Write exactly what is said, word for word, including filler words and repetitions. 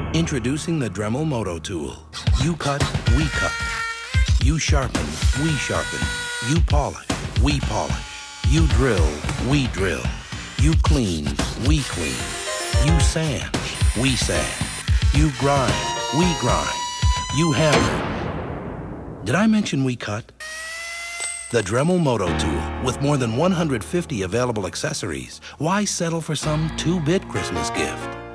Introducing the Dremel Moto Tool. You cut, we cut. You sharpen, we sharpen. You polish, we polish. You drill, we drill. You clean, we clean. You sand, we sand. You grind, we grind. You hammer. Did I mention we cut? The Dremel Moto Tool, with more than one hundred fifty available accessories. Why settle for some two-bit Christmas gift?